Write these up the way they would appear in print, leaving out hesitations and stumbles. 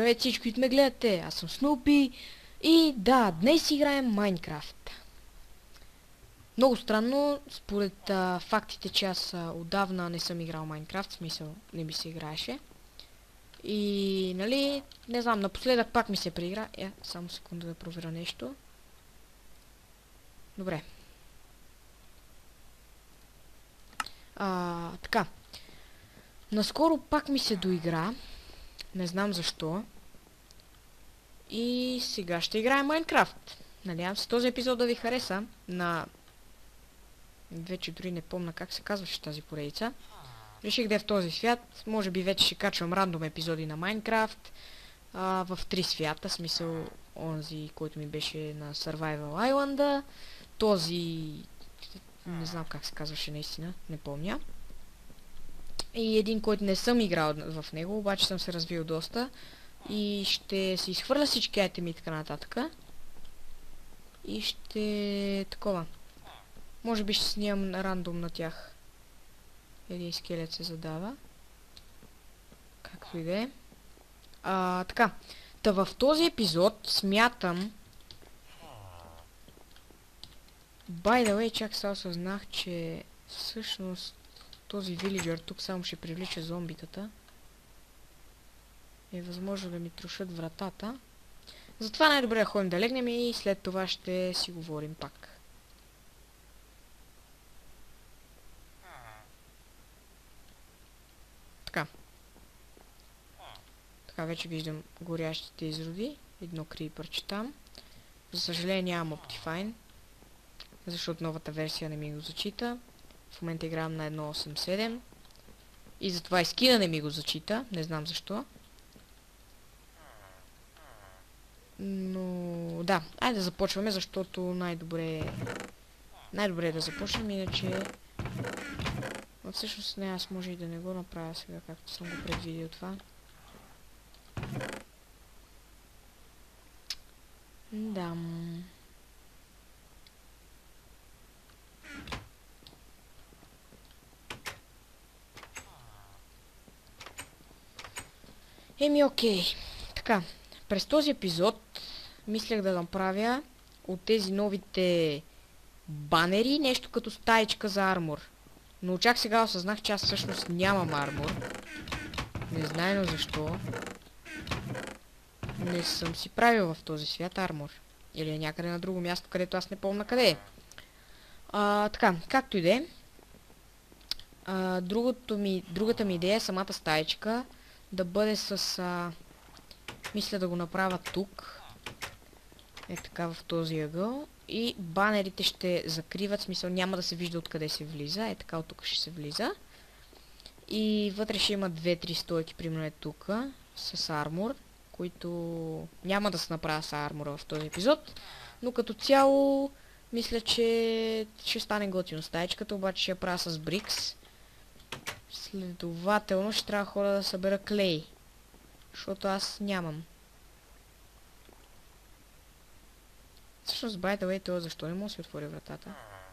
Здравейте всички, които ме гледате, аз съм Снупи и да, днес играем Майнкрафт. Много странно, според фактите, че аз отдавна не съм играл Майнкрафт, в смисъл не ми се играеше. И, нали, не знам, напоследък пак ми се преигра. Само секунда да проверя нещо. Добре. Така. Наскоро пак ми се доигра. Не знам защо. И сега ще играем Майнкрафт. Надявам се този епизод да ви хареса. Вече дори не помня как се казваше тази поредица. Реших да е в този свят. Може би вече ще качвам рандом епизоди на Майнкрафт. В 3 свята. Смисъл онзи, който ми беше на Survival Island. Този... Не знам как се казваше наистина. Не помня. И един, който не съм играл в него, обаче съм се развил доста. И ще се изхвърля всички айтеми и така нататък. И ще... такова. Може би ще снимам рандом на тях. Един скелет се задава. Както и да е. Така. Та в този епизод смятам... By the way, чак сега осъзнах, че всъщност този вилиджър тук само ще привлича зомбитата. Е възможно да ми трошат вратата. Затова най-добре да ходим да легнем и след това ще си говорим пак. Така. Така вече виждам горящите изроди. Едно крипърче там. За съжаление нямам Optifine. Защото новата версия не ми го зачита. В момента играм на 1.8.7. И затова и скина не ми го зачита. Не знам защо. Но да, айде да започваме, защото най-добре е да започнем, иначе... Но всъщност не, аз може и да не го направя сега, както съм го предвидил това. Да. Окей. Така, през този епизод мислях да направя от тези новите банери нещо като стаичка за армор. Но чак сега осъзнах, че аз всъщност нямам армор. Не знайно защо. Не съм си правил в този свят армор. Или е някъде на друго място, където аз не помня къде е. Така, както и да е. Другата ми идея е самата стаичка да бъде с... мисля да го направя тук. Е така, в този ъгъл. И банерите ще закриват, смисъл няма да се вижда откъде се влиза. Е така, от тук ще се влиза. И вътре ще има 2-3 стойки, примерно е тук, с армор, които няма да се направя с армора в този епизод. Но като цяло, мисля, че ще стане готино стаичката, обаче ще я правя с брикс. Следователно ще трябва хора да събера клей. Защото аз нямам. Всъщност, by the way, това защо не мога да си отворя вратата?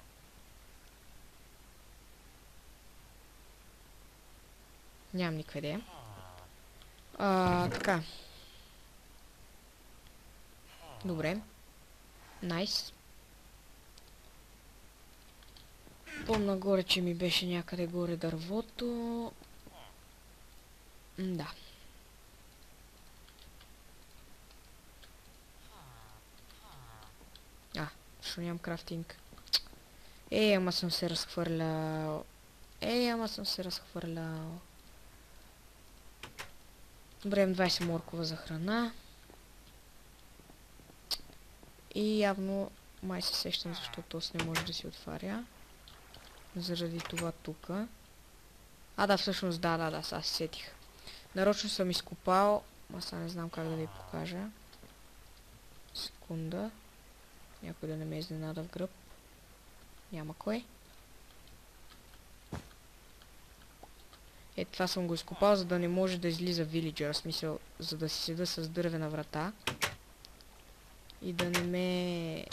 Нямам никаква идея. Така. Добре. Найс. Помня горе, че ми беше някъде горе дървото. Да. Защо нямам крафтинг? Ама съм се разхвърлял. Добре, имам 20 моркова за храна. И явно май се сещам, защото не може да си отваря. Заради това тука. Да, всъщност да, сега се сетих. Нарочно съм изкопал. Сега не знам как да ви покажа. Секунда. Някой да не ме изненада в гръб. Няма кой. Това съм го изкопал, за да не може да излиза вилиджър. В смисъл, за да си седа с дървена врата. И да не ме...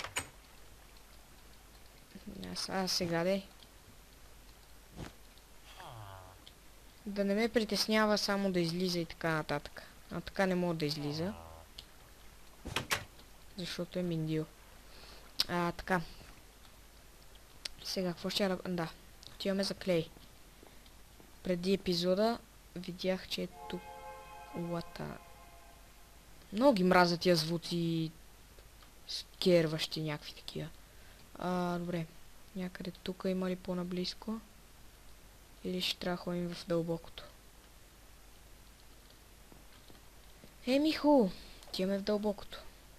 сега де. Да не ме притеснява само да излиза и така нататък. А така не мога да излиза. Защото е миндил. Така. Сега, какво ще... Да. Отиваме за клей. Преди епизода видях, че е тук... Лата. Много ги мразя тия звуци... Скерващи някакви такива. Добре. Някъде тук има ли по-наблизко? Или ще трябва да ходим в дълбокото? Михо! Отиваме в дълбокото.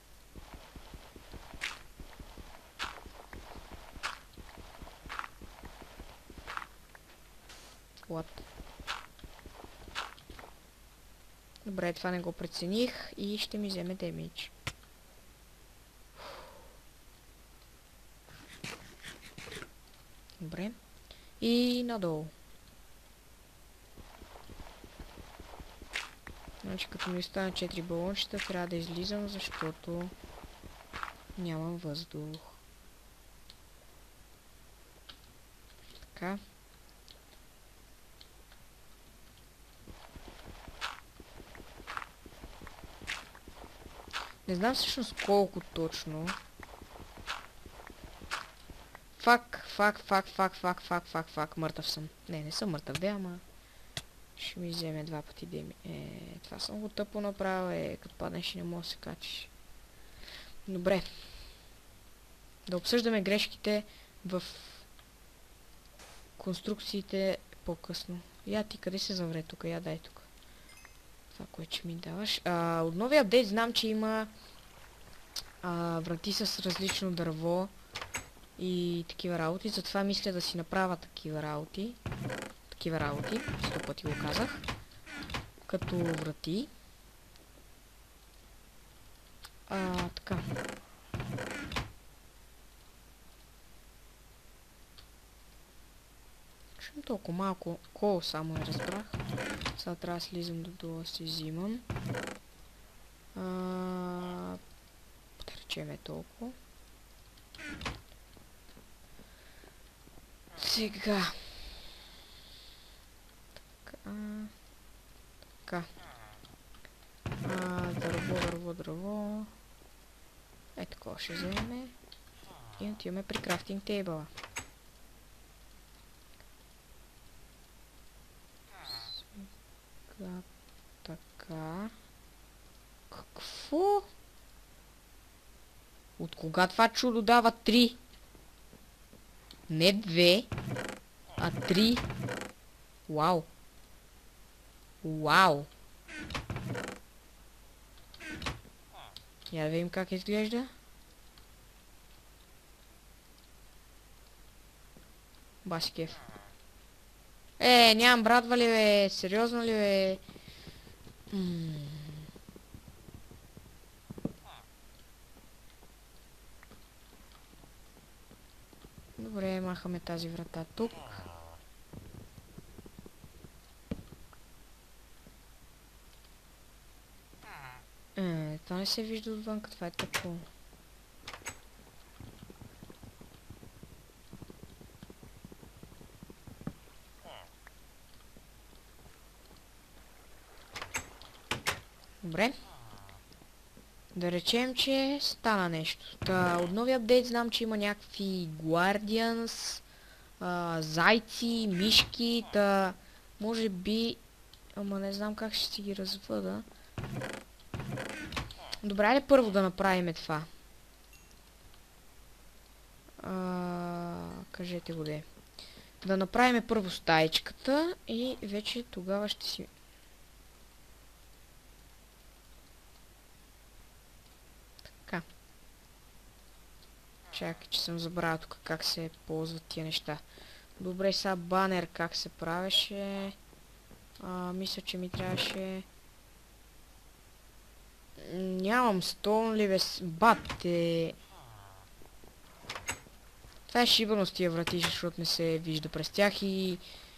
What? Добре, това не го прецених и ще ми вземе демидж. Добре. И надолу. Значи като ми остана 4 балончета, трябва да излизам, защото нямам въздух. Така. Не знам всъщност колко точно. Фак. Мъртъв съм. Не съм мъртъв, ама... Ще ми вземе 2 пъти деми. Това съм го тъпо направил, като паднеш и не мога да се качиш. Добре. Да обсъждаме грешките в конструкциите по-късно. Я ти къде се завре тук? Я дай тук. Това, което ще ми даваш. От новия апдейт знам, че има врати с различно дърво и такива работи. Затова мисля да си направя такива работи. 100 пъти го казах. Като врати. Така. Защото толкова малко кол само не разбрах. Сега трябва да слизам до си взимам. Да речем толкова. Сега. Така. Дърво. Такова ще вземем. И отиваме при крафтинг тейбъла. Така. Какво? От кога това чудо дава 3? Не 2, а 3. Вау. Я да видим как изглежда. Баси кеф. Нямам брадва ли бе? Сериозно ли бе? Добре, махаме тази врата тук. Това не се вижда отвън, това е тъпо. Добре. Да речем, че стана нещо. От новия апдейт знам, че има някакви Guardians, зайци, мишки, може би... Ама не знам как ще си ги развъда. Добре, айде първо да направим това. Кажете го де. Да направим първо стаечката и вече тогава ще си... Така. Чакай, че съм забравил тук как се ползват тия неща. Добре, сега банер как се правеше. Мисля, че ми трябваше... Нямам стон ли бе... Бате... Това е шибано с тия врати, защото не се вижда през тях и...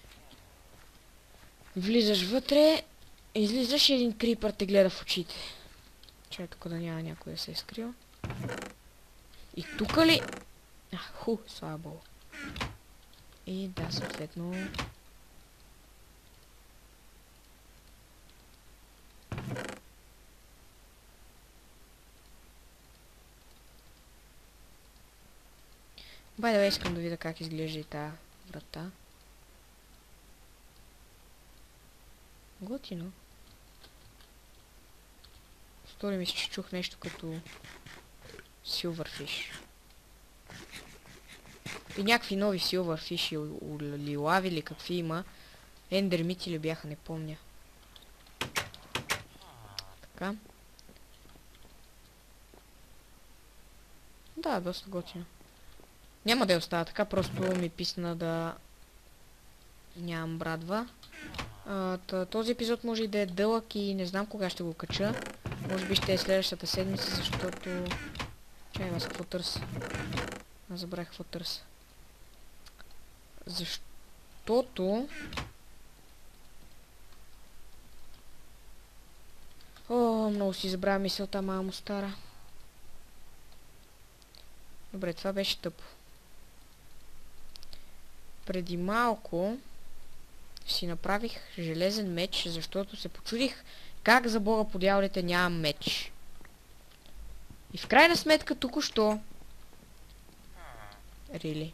Влизаш вътре, излизаш и един крипър те гледа в очите. Чай тук да няма някой да се е скрил. И тук ли... слава богу. И да, съответно... Байде, искам да видя как изглежда и тази врата. Готино. Стори ми се, че чух нещо като Silverfish. И някакви нови Silverfish или лави или какви има. Ендермити ли бяха, не помня. Така. Да, доста готино. Няма да я оставя така, просто ми писна да нямам брадва. Този епизод може и да е дълъг и не знам кога ще го кача. Може би ще е следващата седмица, защото... Чай, аз какво търся? Аз забравих какво търся. Защото... О, много си забравя мисълта, мамо стара. Добре, това беше тъпо. Преди малко си направих железен меч, защото се почудих как за бога по дяволите нямам меч. И в крайна сметка току-що... Really?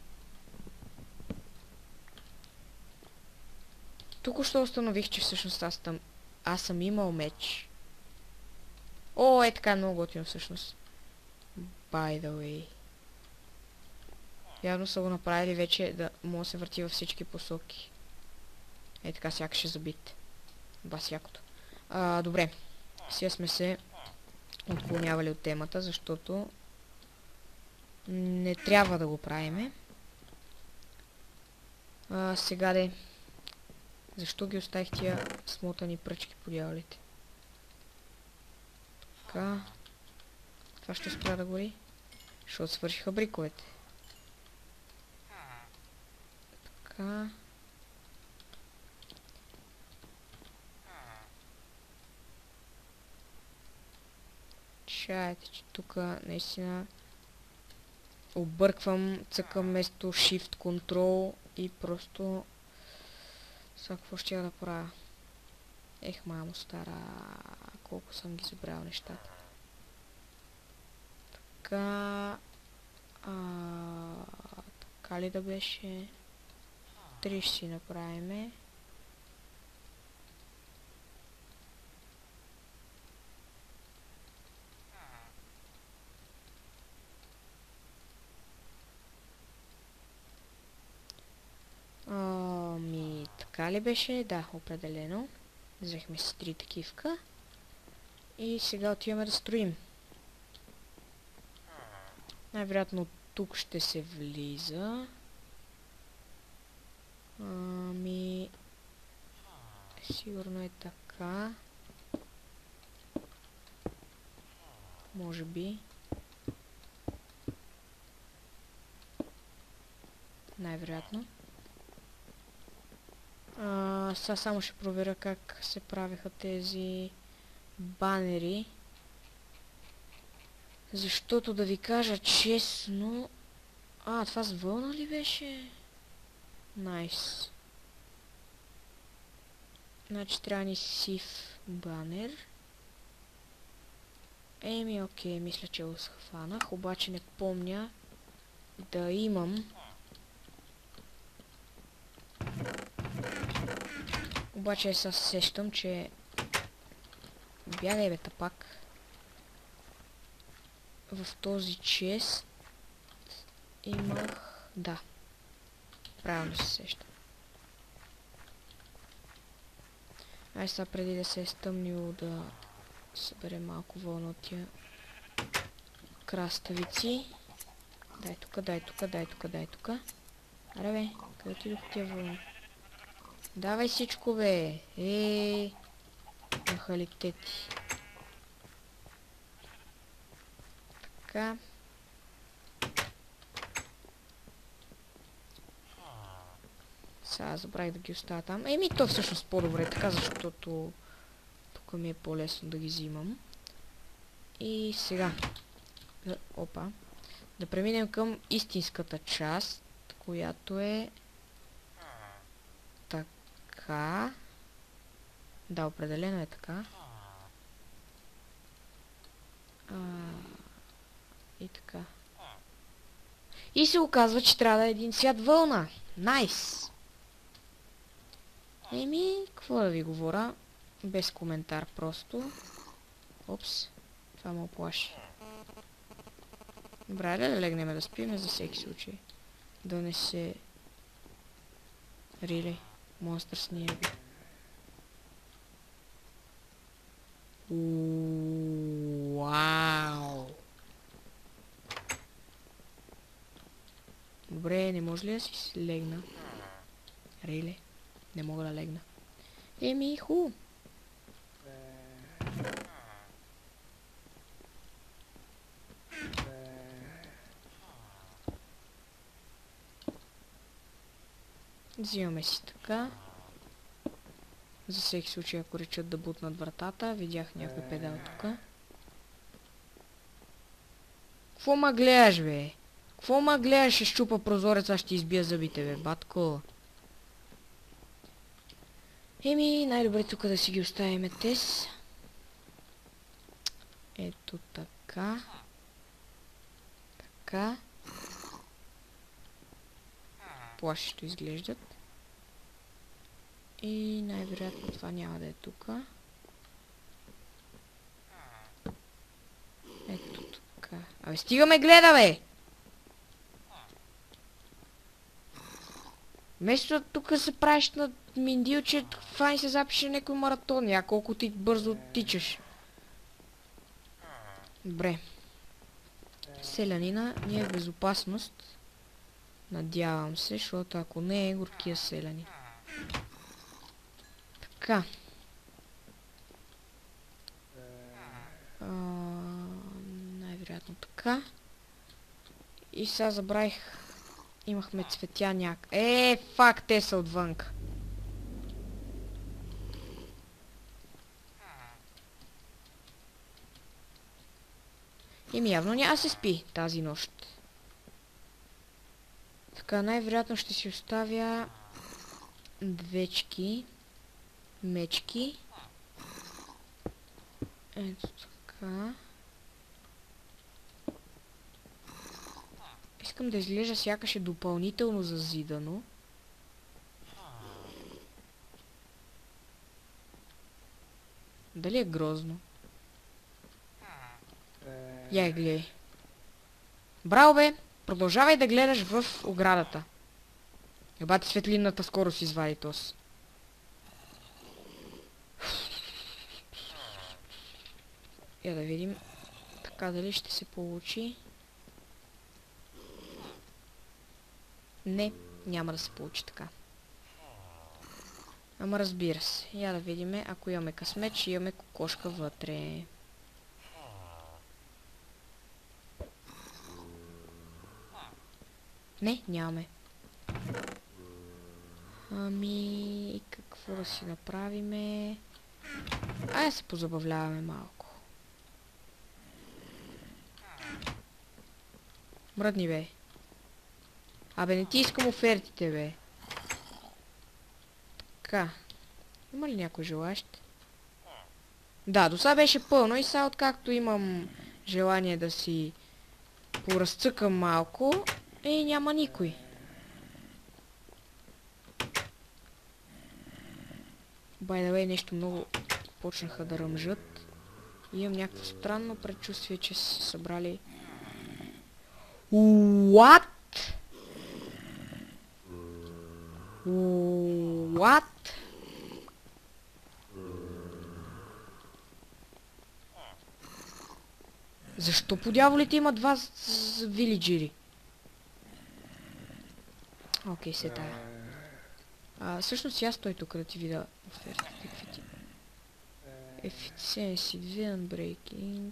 Току-що установих, че всъщност аз съм имал меч. О, е така много готино всъщност. By the way. Явно са го направили вече да мога да се върти във всички посоки. Е така, сякаш е забит. Бас якото. Добре. Сега сме се отклонявали от темата, защото не трябва да го правиме. Сега де. Защо ги оставих тия смотани пръчки по дяволите? Така. Това ще спря да гори. Защото свършиха бриковете. Така. Чайте, че тук наистина обърквам, цъкам вместо Shift Control и просто... Сега какво ще я да правя? Ех, мамо стара, колко съм ги забрал нещата. Така... така ли да беше? 3 ще си направиме. Така ли беше? Да, определено. Взехме си 3 такивка. И сега отиваме да строим. Най-вероятно тук ще се влиза. Сигурно е така. Може би. Най-вероятно. Сега само ще проверя как се правеха тези банери. Защото да ви кажа честно... това с вълна ли беше? Найс. Значи трябва ни сив банер. Еми, окей, мисля, че го схванах, обаче не помня да имам. Обаче се сещам, че... Бягай бе, тапак. В този чест имах... Да. Правилно се сещам. Ай сега преди да се е стъмнило да съберем малко вълна от тия краставици. Дай тука, дай тука, дай тука, дай тука. Аре бе, къде отидох тия вълни? Давай всичко бе! Нахалитети. Така. Сега забравих да ги оставя там. Еми то всъщност по-добре така, защото тук ми е по-лесно да ги взимам. И сега. Опа. Да преминем към истинската част, която е така. Да, определено е така. И така. И се оказва, че трябва да е един свят вълна. Найс! Еми, какво да ви говоря? Без коментар просто. Опс, това ме оплаши. Добре, да легнем да спиме за всеки случай. Да не се... Рили, монстър с ние би. Вау! Добре, не може ли да си легна? Рили, не мога да легна. Еми, хубаво. Взимаме си така. За всеки случай, ако речат да бутнат вратата, видях някой педал тук. Кво ма гледаш, бе? Кво ма гледаш, ще щупа прозореца, ще избия зъбите, бе, батко? Еми, най-добре тук да си ги оставим тез. Ето така. Така. Плашещо изглеждат. И най-вероятно това няма да е тук. Ето така. Абе, стигаме гледа, бе! Вместо тук се правиш на миндил, че фани се запише някой маратон. Я колко ти бързо тичаш. Добре. Селянина ни е в безопасност. Надявам се, защото ако не е горкия селянин. Така. Най-вероятно така. И сега забравих. Имахме цветя няк. Фак, те са отвънка. Еми явно няма се спи тази нощ. Така, най-вероятно ще си оставя двечки, мечки. Ето така. Искам да изглежда сякаш е допълнително зазидано. Дали е грозно? Я гледай. Браво, бе! Продължавай да гледаш в оградата. Ебате, светлинната скоро си извади тос. Я да видим. Така, дали ще се получи? Не, няма да се получи така. Ама разбира се. Я да видим, ако имаме късмет, ще имаме кокошка вътре. Не, нямаме. Ами, какво да си направиме? Айде се позабавляваме малко. Мръдни, бе. Абе, не ти искам офертите, бе. Така. Има ли някой желащ? Да, до сега беше пълно и сега откакто имам желание да си поразцъкам малко, няма никой. By the way, нещо много почнаха да ръмжат. И имам някакво странно предчувствие, че са събрали... What? What? Защо по дяволите има два вилиджери? Окей, се тая. Всъщност аз той тук да ти видя офертите, какви ти. Efficiency, Unbreaking.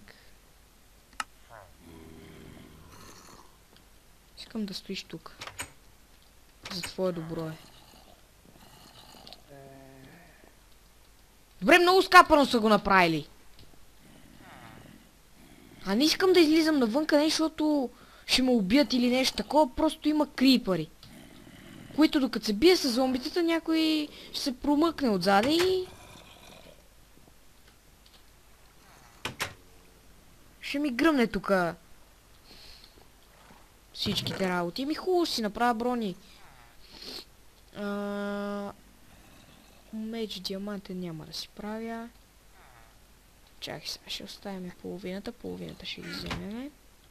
Искам да стоиш тук. За твое добро е. Добре, много скапано са го направили. А не искам да излизам навънка, не защото ще ме убият или нещо такова, просто има крипъри. Които докато се бие с зомбитата, някой ще се промъкне отзаде и... ще ми гръмне тука. всичките работи. Ми хубаво си направя брони. Меч диамантен няма да си правя. Чакай сега, ще оставим половината ще ги вземем.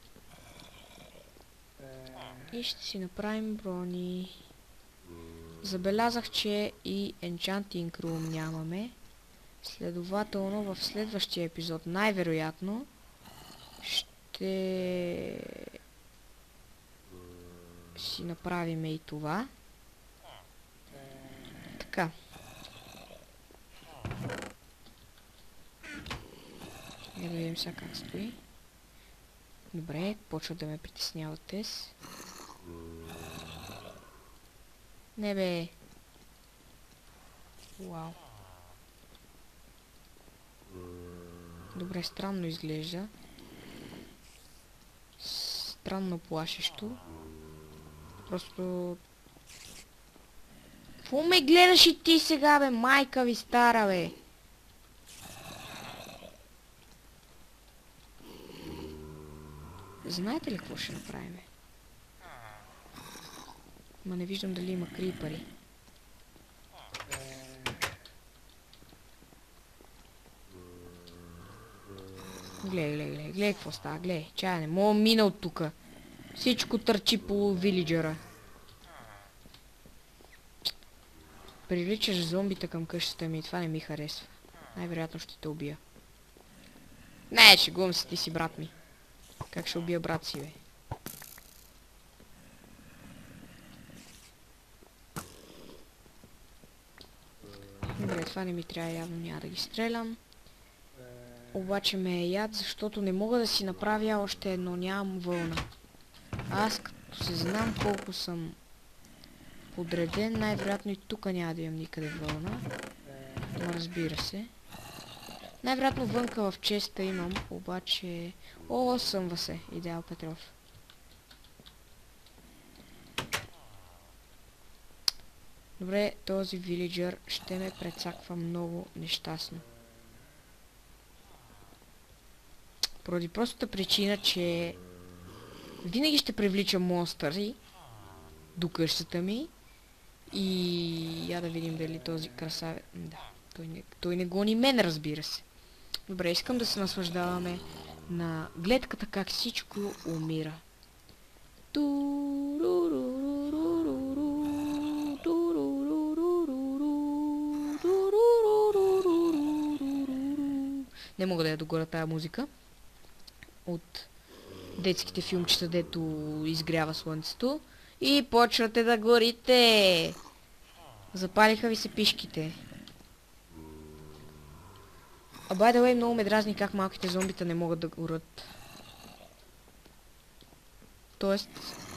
И ще си направим брони. Забелязах, че и Enchanting Room нямаме. Следователно в следващия епизод най-вероятно ще си направим и това. Така. Да видим сега как стои. Добре, почва да ме притесняват тез. Не бе. Вау. Добре, странно изглежда. Странно плашещо. Просто... Какво ме гледаш и ти сега, бе? Майка ви стара, бе! Знаете ли какво ще направим? Ма не виждам дали има крипъри. Гледай какво става, гледай. Чай, не мога мина от тука. Всичко търчи по вилиджера. Привличаш зомбита към къщата ми и това не ми харесва. Най-вероятно ще те убия. Не, шегувам се, ти си брат ми. Как ще убия брат си, бе? Добре, това не ми трябва, явно няма да ги стрелям. Обаче ме е яд, защото не мога да си направя още едно, нямам вълна. Аз като се знам колко съм подреден, най-вероятно и тук няма да имам никъде вълна. Но разбира се. Най-вероятно вънка в честа имам, обаче... О, съмва се, Идеал Петров. Добре, този вилиджър ще ме прецаква много нещастно. Поради простата причина, че винаги ще привличам монстъри до къщата ми. И я да видим дали този красавец... Да, той не гони мен, разбира се. Добре, искам да се наслаждаваме на гледката как всичко умира. Не мога да я догоря тая музика. От детските филмчета, дето изгрява слънцето. И почвате да горите. Запалиха ви се пишките. А by the way, много ме дразни как малките зомбита не могат да горят. Тоест...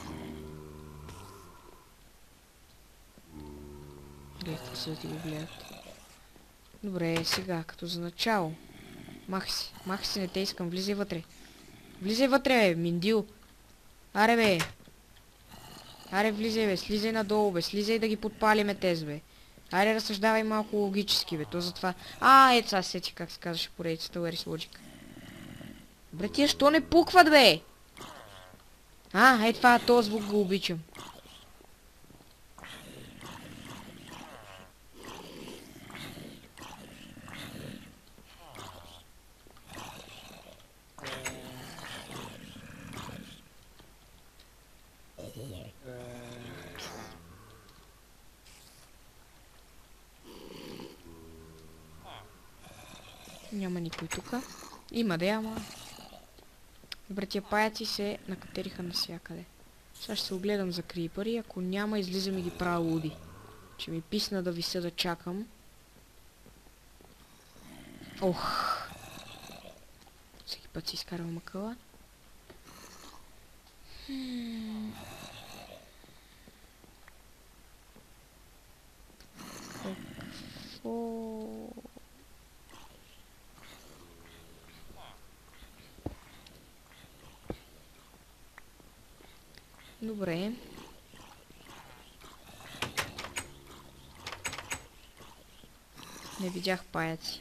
Гледайте се да ти го гледат. Добре, сега, като за начало. Махай си, не те искам, влизай вътре. Влизай вътре, бе, миндил. Аре, бе. Аре, влизай, бе, слизай надолу, бе, слизай да ги подпалиме тез, бе. Аре, разсъждавай малко логически, бе, то затова... Ето сега сети как се казваше поредицата Where is Logic. Добре, тия що не пукват, бе? Това, този звук го обичам. Няма никой тука. Има да, ама... Добре, тия паяци се накатериха навсякъде. Сега ще се огледам за крипъри. Ако няма, излизам и ги правя луди. Че ми писна да вися да чакам. Ох! Всеки път си изкарвам мъкъла. Какво... Добре. Не видях паяци.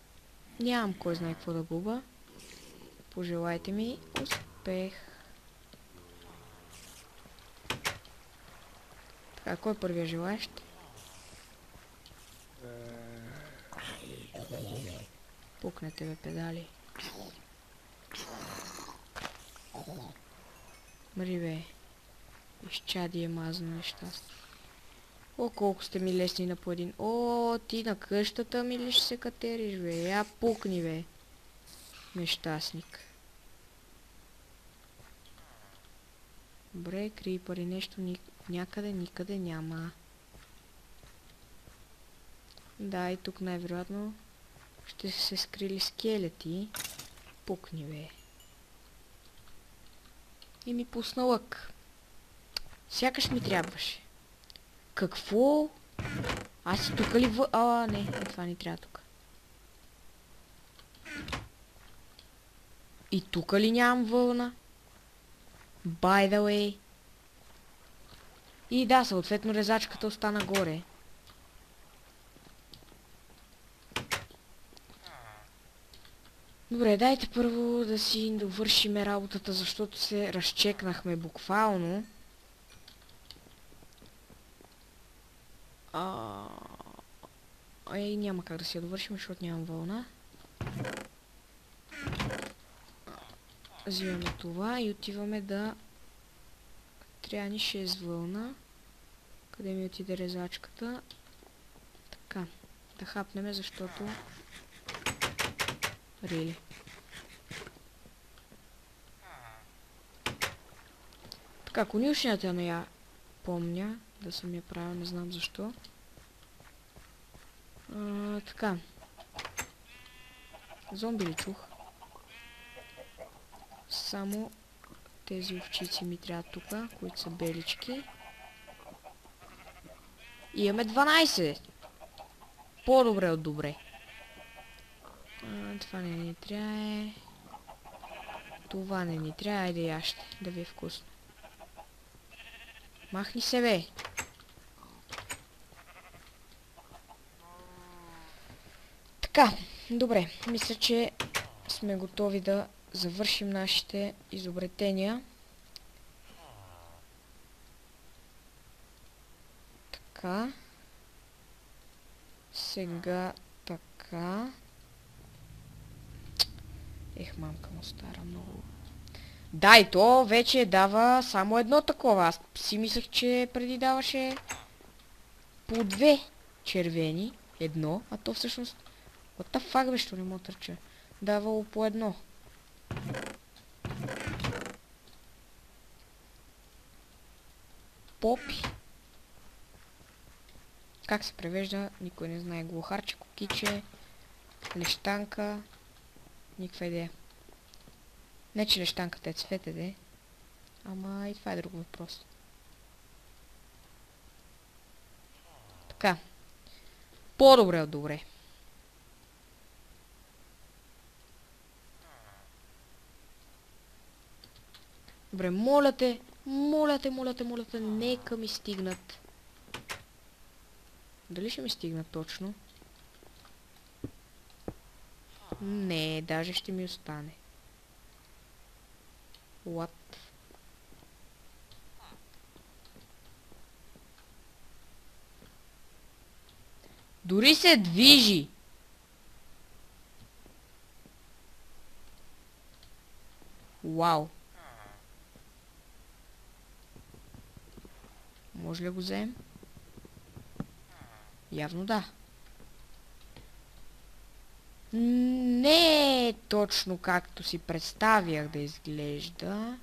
Нямам кой знае какво да губа. Пожелайте ми успех. Така, кой е първия желаещ? Пукнете бе, педали. Мри бе. Изчадие мазно нещастие. О, колко сте ми лесни на по един. О, ти на къщата ми ли ще се катериш, бе? Я пукни, бе. Нещастник. Добре, крипъри, нещо някъде, никъде няма. Да, и тук най-вероятно ще се скрили скелети. Пукни, бе. И ми пусна лък. Сякаш ми трябваше. Какво? Аз и тук ли не, това ни трябва тук. И тук ли нямам вълна? By the way. И да, съответно резачката остана горе. Добре, дайте първо да си довършиме работата, защото се разчекнахме буквално. Няма как да си я довършим, защото нямам вълна. Взимаме това и отиваме да... Трябва ни 6 вълна. Къде ми отиде резачката? Така. Да хапнеме, защото... Рели. Така, конюшнята не я помня. Да съм я правил, не знам защо. Така. Зомби ли чух? Само тези овчици ми трябва тук, които са белички. И имаме 12! По-добре от добре. Това не ни трябва. Това не ни трябва. Айде яще, да ви е вкусно. Махни се, бе! Така, добре. Мисля, че сме готови да завършим нашите изобретения. Така. Сега така. Мамка му стара много. Да, и то вече дава само едно такова. Аз си мислех, че преди даваше по 2 червени. Едно, а то всъщност... What the fuck, бе, що не мога търча? Давало по едно. Попи. Как се превежда? Никой не знае. Глухарче, кукиче, лещанка. Никаква идея. Не, че лещанката е цвете, де. Ама и това е друг въпрос. Така. По-добре от добре. Добре, моля те, нека ми стигнат. Дали ще ми стигнат точно? Не, даже ще ми остане. What? Дори се движи! Вау! Може ли го вземем? Явно да. Не е точно както си представях да изглежда.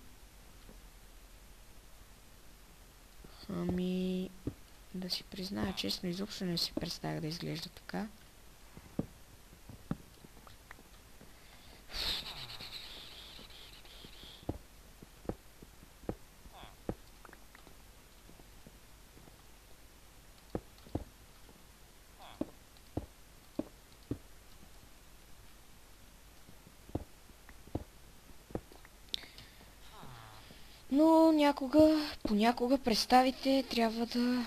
Ами... Да си призная честно, изобщо не си представях да изглежда така. Но понякога представите трябва да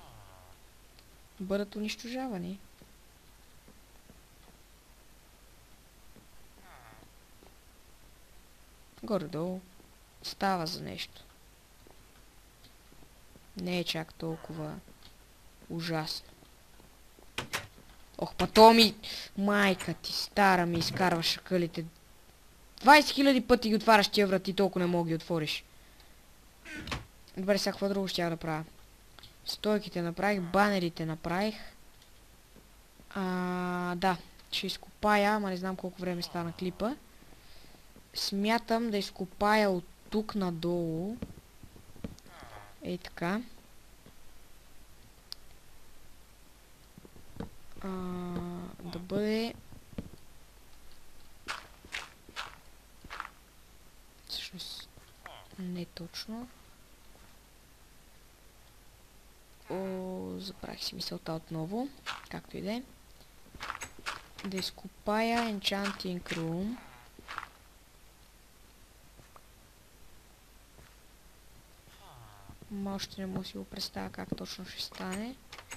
бъдат унищожавани. Горе-долу става за нещо. Не е чак толкова ужасно. Ох, па то ми... Майка ти, стара ми изкарва шакалите. 20 000 пъти ги отваряш тия врати, толкова не мога ги отвориш. Добре, сега какво друго щях да правя? Стойките направих, банерите направих. Да, ще изкопая, ама не знам колко време стана клипа. Смятам да изкопая от тук надолу. Ей така. Да бъде... Всъщност... Не точно. Забравих си мисълта отново. Както и да е. Да изкопая Enchanting Room. Още не мога си го представя как точно ще стане.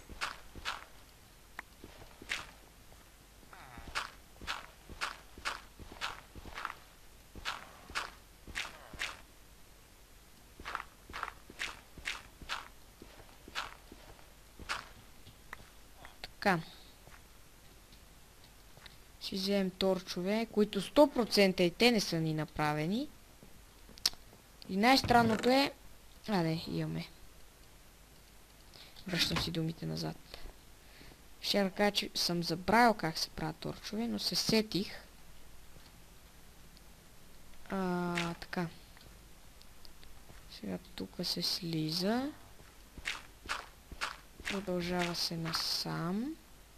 Така. Ще вземем торчове, които 100% и те не са ни направени. И най-странното е... не, имаме. Връщам си думите назад. Ще кажа, че съм забравил как се правят торчове, но се сетих. Така. Сега тук се слиза. Продължава се насам.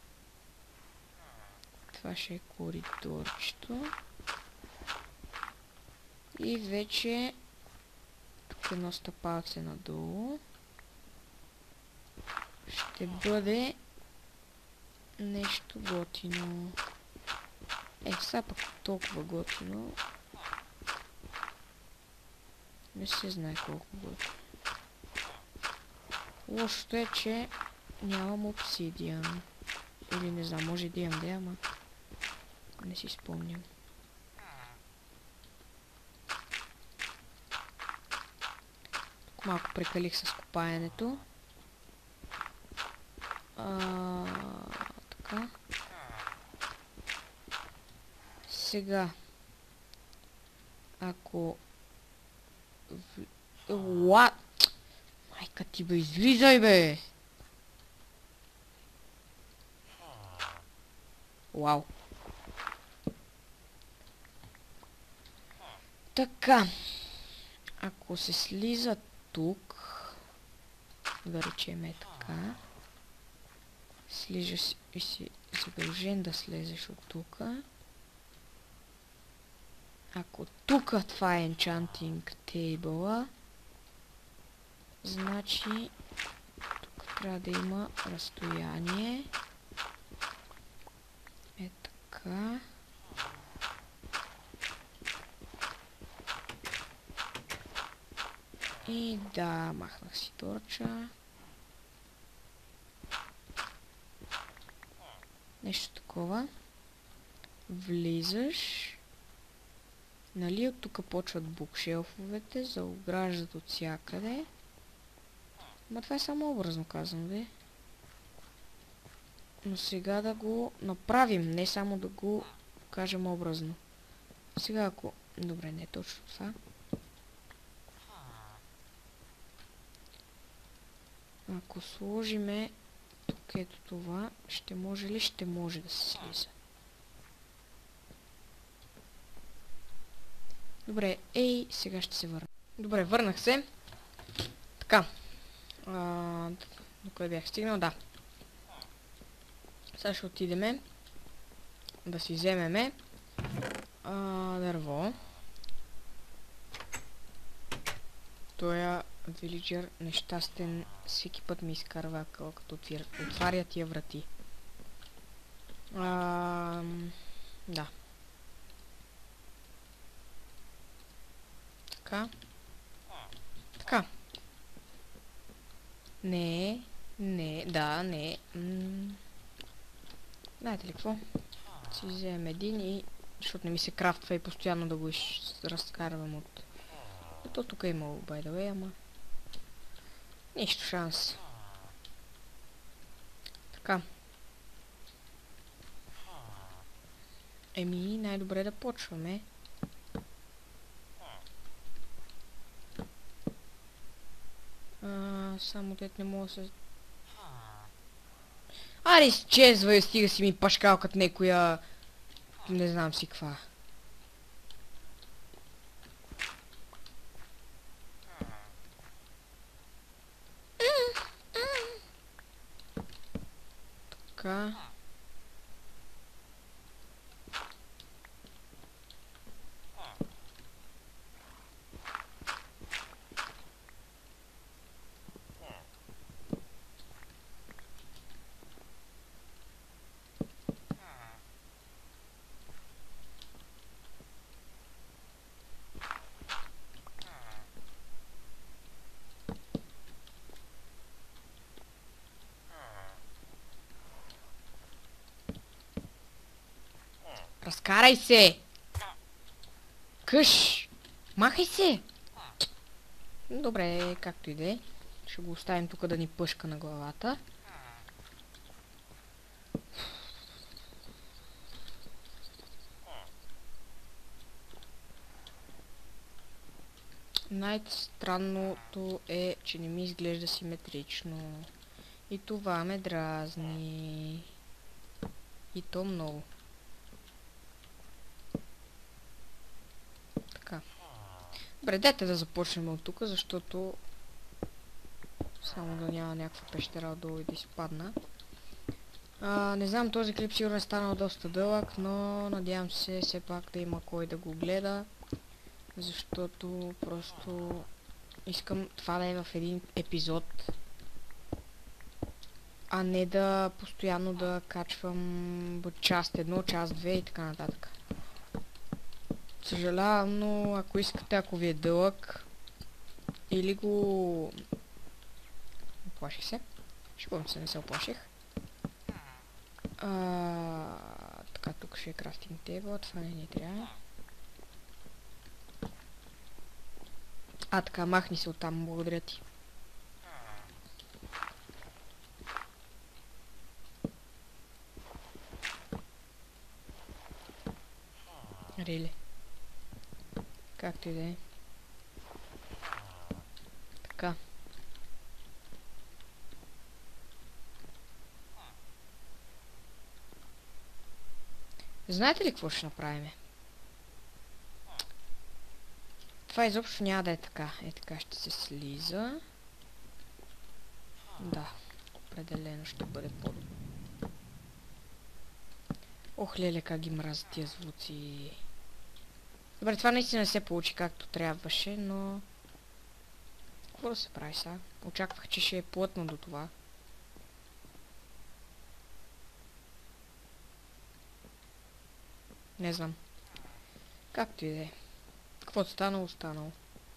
Това ще е коридорчето. И вече... Тук едно стъпалце надолу. Ще бъде... нещо готино. Сега пък толкова готино. Не се знае колко готино. Лошото е, че нямам обсидиан. Или не знам, може да имам, ама не си спомням. Тук малко прекалих с копаенето. Така. Сега. Ако... What? Майка ти бе, излизай бе! Вау. Така. Ако се слиза тук, да речем е така, слижаш и си задължен да слезеш от тук. Ако тук това е Enchanting Table, значи тук трябва да има разстояние. Е така. И да, махнах си торча. Нещо такова. Влизаш. Нали от тук почват букшелфовете, заограждат от всякъде. Ма това е само образно казано, бе. Но сега да го направим, не само да го кажем образно. Сега ако... Добре, не е точно това. Ако сложиме тук ето това, ще може ли? Ще може да се слиза. Добре, сега ще се върна. Добре, върнах се. Така. До къде бях стигнал? Да. Сега ще отидеме да си вземеме дърво. Тоя вилиджър нещастен всеки път ми изкарва като отваря тия врати. Да. Така. Така. Не. Знаете ли какво? Си вземем един и... Защото не ми се крафтва и постоянно да го разкарвам от... То тук е имало, by the way, ама... Нищо шанс. Така. Еми, най-добре да почваме. Само дет не мога да се... Аре, изчезва и стига си ми пашкалкат некоя... Не знам си каква. Така. Разкарай се! Къш! Махай се! Добре, както и да е. Ще го оставим тук да ни пъшка на главата. Най-странното е, че не ми изглежда симетрично. И това ме дразни. И то много. Така. Добре, дайте да започнем от тук, защото само да няма някаква пещера отдолу и да изпадна. Не знам, този клип сигурно е станал доста дълъг, но надявам се все пак да има кой да го гледа. Защото просто искам това да е в един епизод, а не да постоянно да качвам част 1, част 2 и така нататък. Съжалявам, но ако искате, ако ви е дълъг, или го... Оплаших се. Шегувам се, не се оплаших. Така, тук ще е крафтинг тейбъл, това не ни трябва. Така, махни се оттам, благодаря ти. Рели. Както и да е. Така. Знаете ли какво ще направим? Това изобщо няма да е така. Така ще се слиза. Да. Определено ще бъде по... Ох, леле, как ги мразя тия звуци. Добре, това наистина не се получи както трябваше, но... Какво да се прави сега? Очаквах, че ще е плътно до това. Не знам. Както и да е. Каквото станало, станало.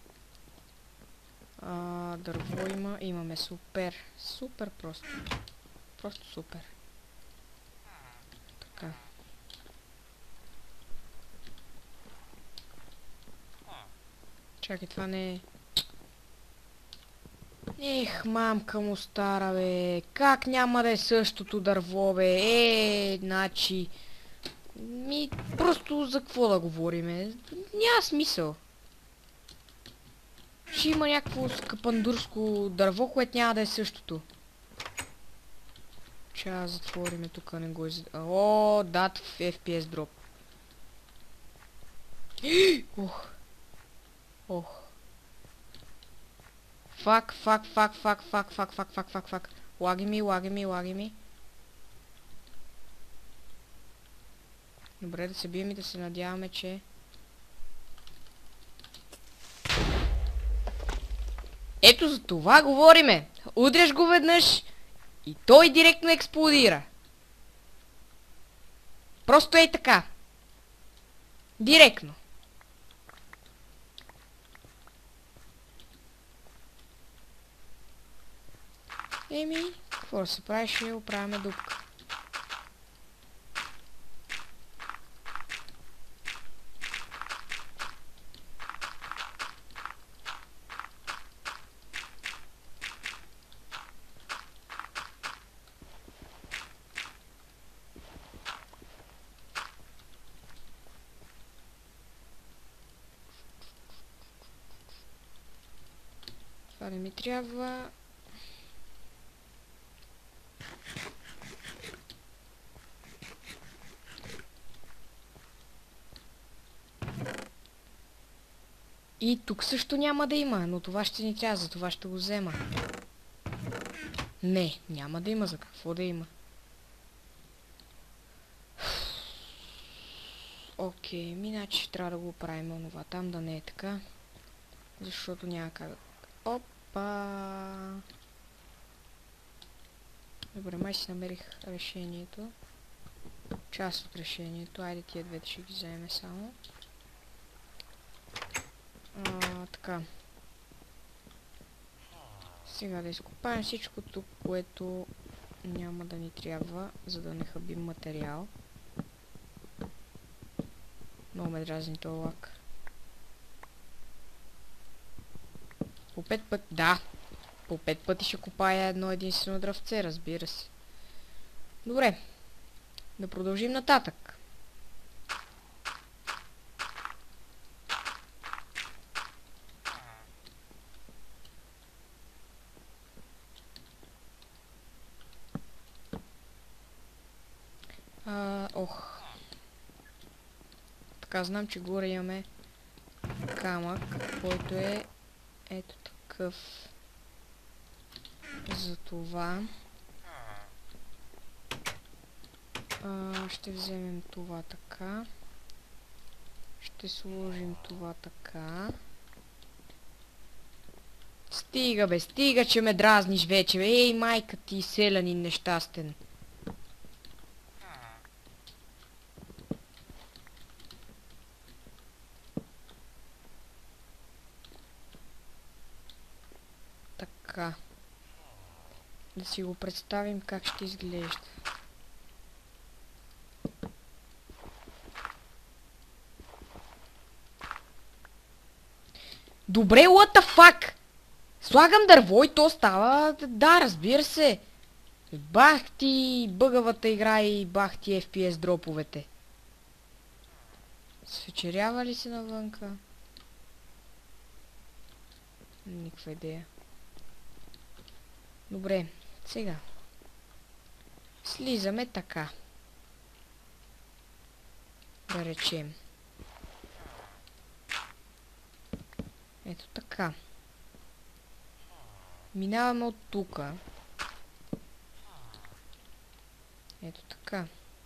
Дърво има. Имаме супер. Супер просто. Просто супер. Така. Чакай, това не е... Ех, мамка му стара, бе. Как няма да е същото дърво, бе? Значи... Просто за какво да говориме? Няма смисъл. Ще има някакво скапандурско дърво, което няма да е същото. Ча затвориме тук, не го О, дат в FPS дроп. Ох. Ох. Фак. Лаги ми. Добре, да се бием и да се надяваме, че... Ето за това говориме. Удряш го веднъж и той директно експлодира. Просто е така. Директно. Еми, какво да се прави, ще оправяме дупка. Това не ми трябва. И тук също няма да има, но това ще ни трябва, за това ще го взема. Не, няма да има, за какво да има. Окей, иначе ще трябва да го правим онова там, да не е така. Защото няма как да... Опа! Добре, май си намерих решението. Част от решението. Айде тия двете ще ги вземем само. Така. Сега да изкопаем всичко тук, което няма да ни трябва, за да не хабим материал. Много ме дразни този лак. По 5 пъти... Да! По 5 пъти ще копая едно единствено дръвце, разбира се. Добре. Да продължим нататък. Ох. Така, знам, че горе имаме камък, който е ето такъв. Затова ще вземем това така. Ще сложим това така. Стига бе, стига, че ме дразниш вече бе. Ей, майка ти, селянин нещастен. Така. Да си го представим как ще изглежда. Добре, what the fuck? Слагам дърво и то става... Да, разбира се. Бах ти бъгавата игра и бах ти FPS дроповете. Свечерява ли се навънка? Никаква идея. Добре, сега. Слизаме така. Да речем. Ето така. Минаваме от тука. Ето така.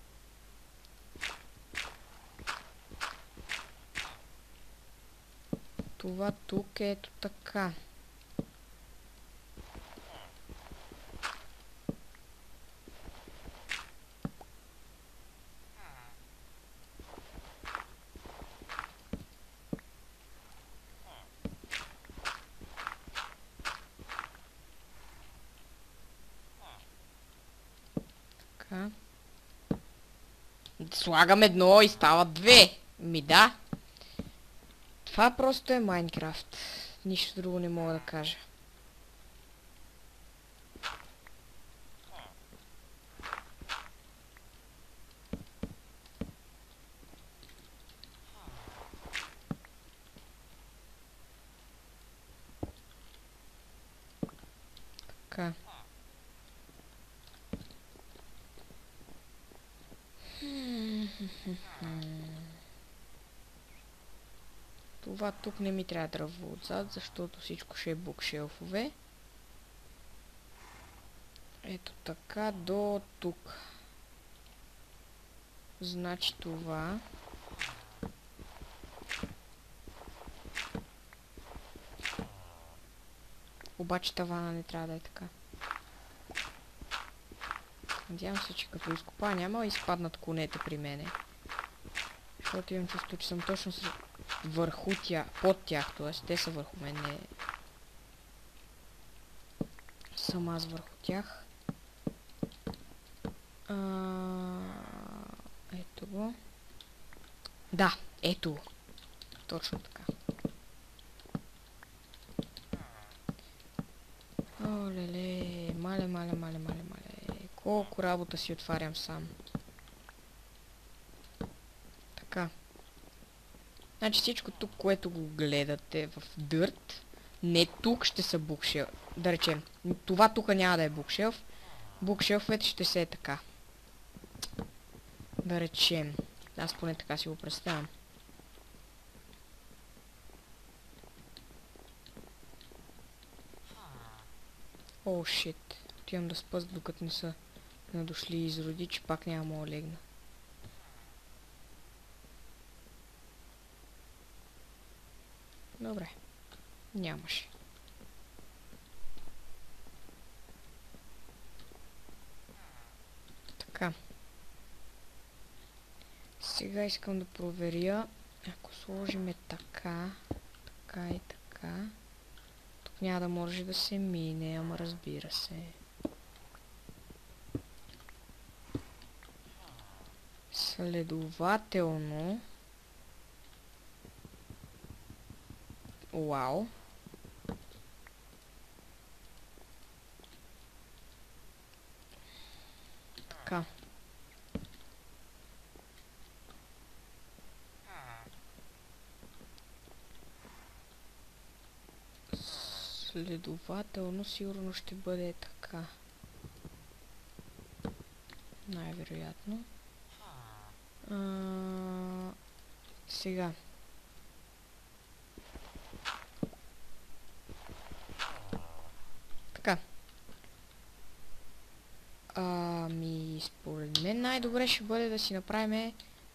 Това тук е ето така. Слагам едно и стават две. Ми да. Това просто е Майнкрафт. Нищо друго не мога да кажа. Така. Това тук не ми трябва дърво отзад, защото всичко ще е букшелфове. Ето така до тук. Значи това. Обаче тавана не трябва да е така. Надявам се, че като изкопа няма да изпаднат конете при мене. Защото имам чувство, че съм точно върху тях, под тях, т.е. те са върху мен, не съм аз върху тях. Ето го. Да, ето. Точно така. Олеле, мале. Колко работа си отварям сам. Така. Значи всичко тук, което го гледате в дърт, Не тук ще са букшелф. Да речем, това тук няма да е букшелф. Букшелфовете ще се е така. Да речем. Аз поне така си го представям. О, шит. Отивам да спъс, докато не са надошли изроди, че пак няма мога легна. Добре. Нямаше. Така. Сега искам да проверя. Ако сложиме така, така и така, тук няма да може да се мине, ама разбира се. Следователно... Вау. Така. Следователно сигурно ще бъде така. Най-вероятно. Сега. Така. Според мен най-добре ще бъде да си направим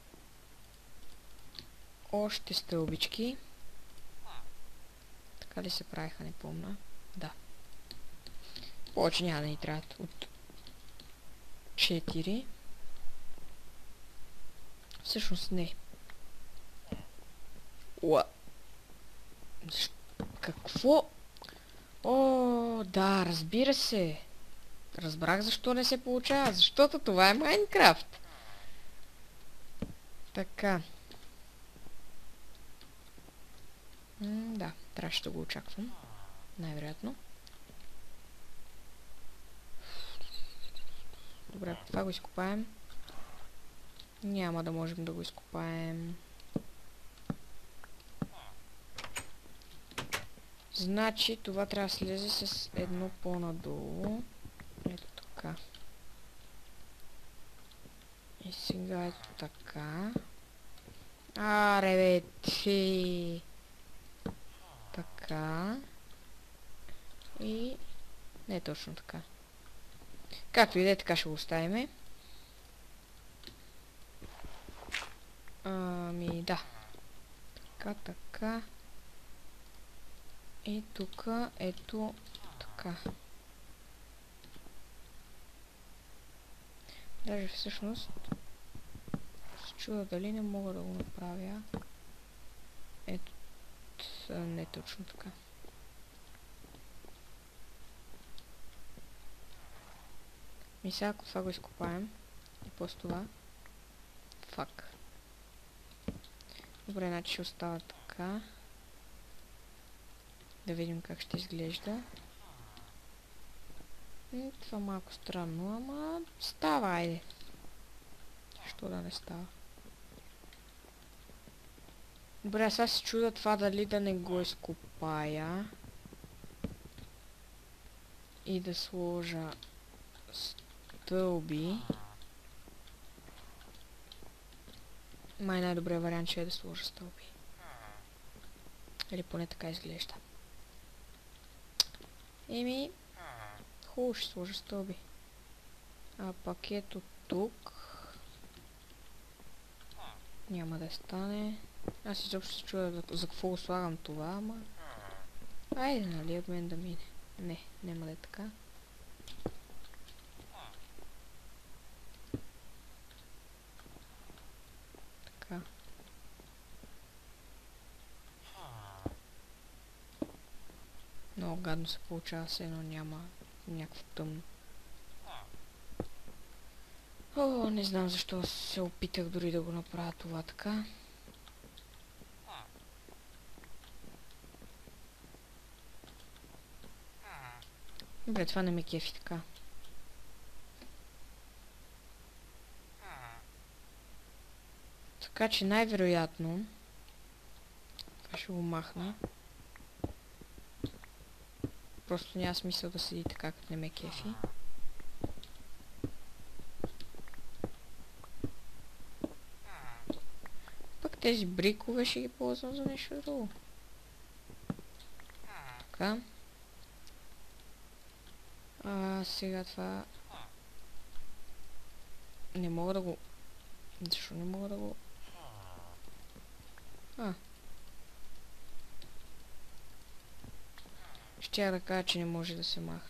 още стълбички. Така ли се правиха, не помня. Да. Повече няма да ни трябват от 4. Всъщност не. Уа. Какво? О, да, разбира се. Разбрах защо не се получава. Защото това е Майнкрафт. Така. Да, трябваше да го очаквам. Най-вероятно. Добре, това го изкопаем. Няма да можем да го изкопаем. Значи това трябва да слезе с едно по-надолу. Ето така. И сега ето така. Аре бе, ти. Така. И... не точно така. Както и да е, така ще го оставим. Да. Така, така. И тук, ето така. Даже всъщност се чуда дали не мога да го направя. Ето, не точно така. И сега ако това го изкопаем и после това, фак. Добре, значи ще остава така. Да видим как ще изглежда. Това малко странно, ама става, айде. Що да не става? Добре, сега се чуда това дали да не го изкопая. И да сложа стълби. Май най-добрият вариант ще е да сложа стълби. Или поне така изглежда. Еми, хубаво ще сложа стълби. А пак ето тук. Няма да стане. Аз изобщо се чуя за какво го слагам това, ама... айде, нали, от мен да мине. Не, няма да е така. Така. Много гадно се получава, все едно няма някакво тъмно. О, не знам защо се опитах дори да го направя това така. Добре, това не ме кефи така. Така че най-вероятно... това ще го махна. Просто няма смисъл да седи така, като не ме кефи. Пък тези брикове ще ги ползвам за нещо друго. Така. Сега това... Не мога да го... Защо не мога да го... Щях да кажа, че не може да се махне.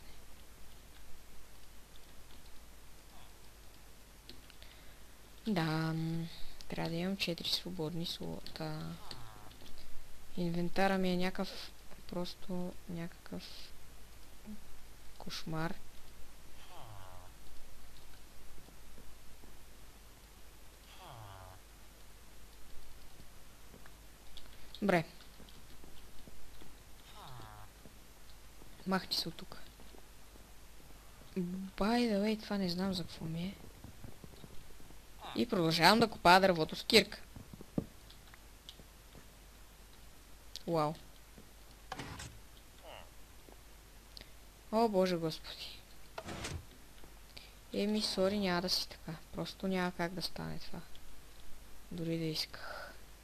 Да, трябва да имам 4 свободни слота. Инвентара ми е някакъв... Просто някакъв... кошмар. Добре. Махни се от тук. By the way, това не знам за какво ми е. И продължавам да копая дървото с кирка. Вау. О, Боже Господи. Еми, сори, няма да си така. Просто няма как да стане това. Дори да исках.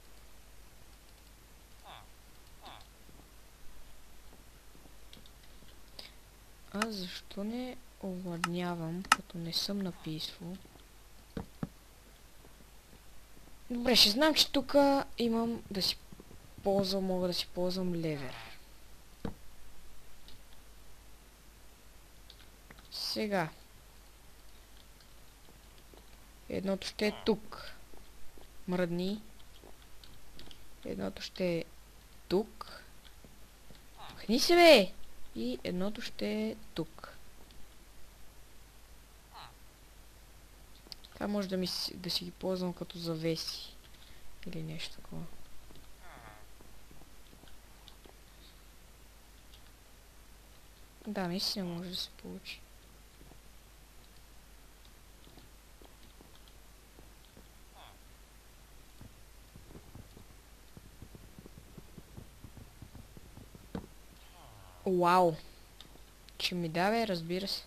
Аз защо не овладнявам, като не съм написал? Добре, ще знам, че тук имам да си ползвам, мога да си ползвам левер. Сега. Едното ще е тук. Мръдни. Едното ще е тук. Махни се, бе! И едното ще е тук. Това може да си ги ползвам като завеси. Или нещо такова. Да, наистина може да се получи. Вау! Че ми даве, разбира се.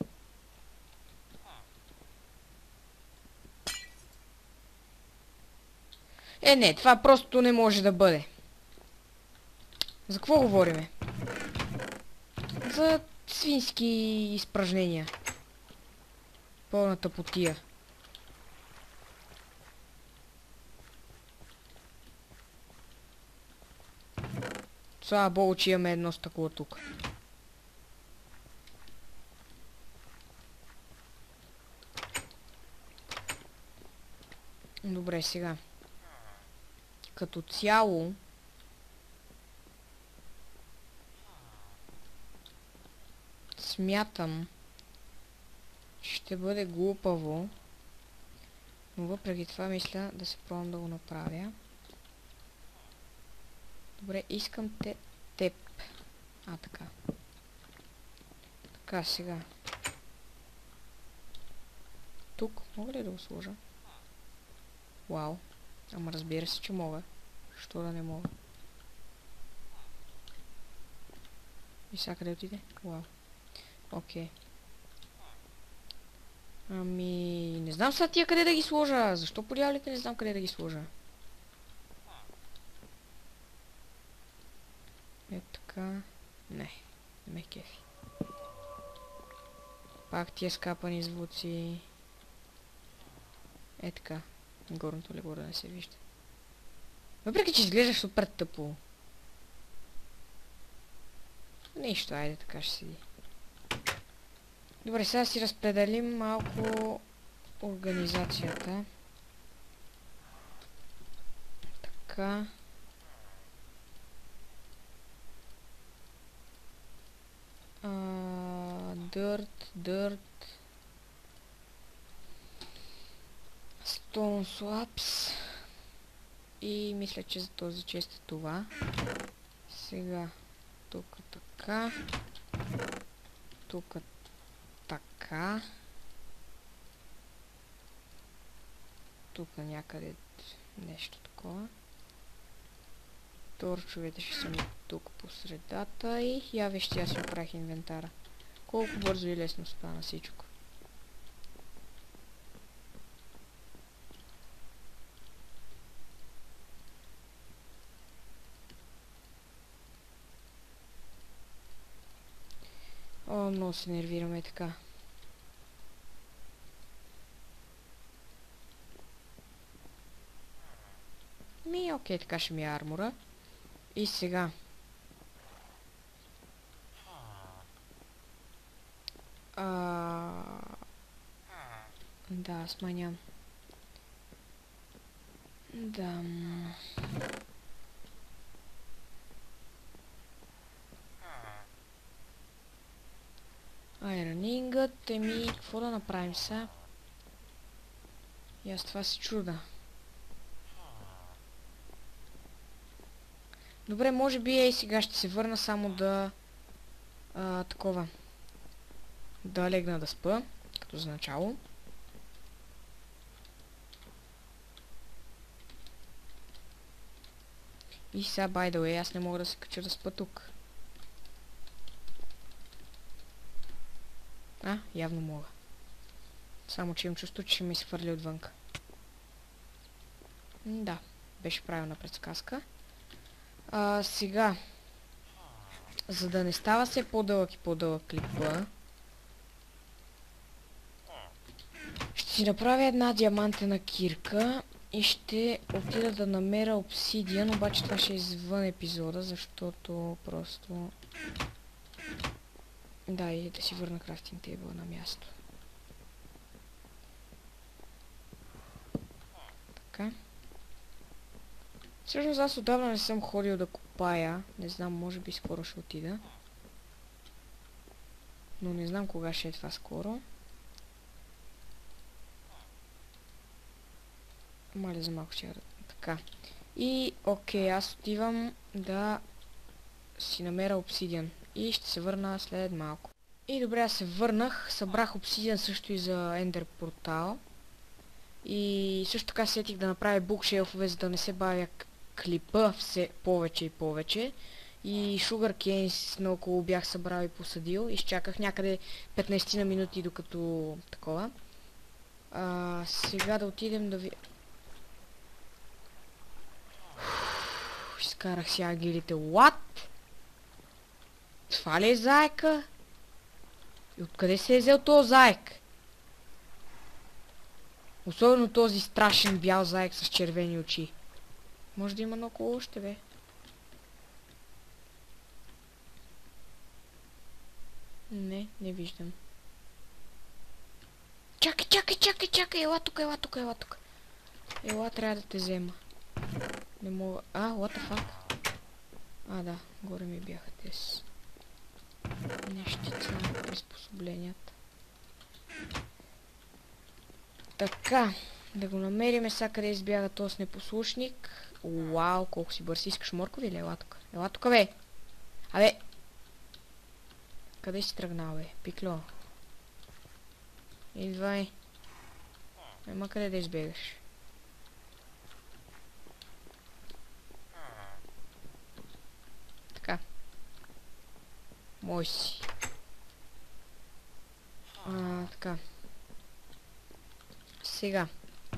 Не, това просто не може да бъде. За какво говориме? За свински изпражнения. Пълната потия. Слава Богу, че имаме едно стъкло тук. Добре, сега. Като цяло... Смятам, ще бъде глупаво, но въпреки това мисля да се пробвам да го направя. Добре, искам теб. Така. Така, сега. Тук мога ли да го сложа? Вау. Ама разбира се, че мога. Що да не мога? И сега къде отиде? Вау. Окей. Ами... Не знам сега тия къде да ги сложа. Защо по дяволите не знам къде да ги сложа? Така... Не. Не ме кефи. Пак тия скапани звуци. Така. Горното легло да не се вижда. Въпреки че изглеждаш супер тъпо. Нищо, айде така ще седи. Добре, сега си разпределим малко организацията. Така. Dirt. Stone slabs. И мисля, че за този чест е това. Сега. Тук така. Тук така. Тук някъде нещо такова. Торчовете ще са ми тук по средата и я вижте, аз си оправих инвентара. Колко бързо и лесно стана всичко. О, много се нервираме така. Окей, така ще ми е армора. И сега. Да, сменям. Да. Айронингът, какво да направим сега? И аз това се чуда. Добре, може би сега ще се върна само да... такова. Да легна да спа, като за начало. И сега, by the way, аз не мога да се кача да спа тук. Явно мога. Само, че имам чувство, че ще ми изхвърли отвънка. Да, беше правилна предсказка. Сега, за да не става все по-дълъг и по-дълъг клипа, ще си направя една диамантена кирка и ще отида да намеря обсидиан, обаче това ще е извън епизода, защото просто... Да, и да си върна крафтинг тейбъл на място. Така. Всъщност аз отдавна не съм ходил да копая. Не знам, може би скоро ще отида. Но не знам кога ще е това скоро. Маля за малко ще... Така. И окей, аз отивам да си намеря обсидиан. И ще се върна след малко. И добре, аз се върнах. Събрах обсидиан също и за ендер портал. И също така сетих да направя букшелфове, за да не се бавя клипа все повече и повече. И sugarcanes наоколо бях събрал и посадил. Изчаках някъде 15 на минути докато такова. Сега да отидем да ви... Изкарах си агилите. What? Това ли е заека? И откъде се е взел този заек? Особено този страшен бял заек с червени очи. Може да има много още, бе. Не виждам. Чакай, ела тук. Ела, трябва да те взема. Не мога... what the fuck? Да, горе ми бяха тези нещица на приспособленията. Така, да го намерим сега къде избяга този непослушник. Уау, колко си бърз. Искаш моркови или ела тук? Ела тук, бе! Абе! Къде си тръгнал, бе? Пикло. Идвай. Ема къде да избегаш? Така. Мой си. Така. Сега.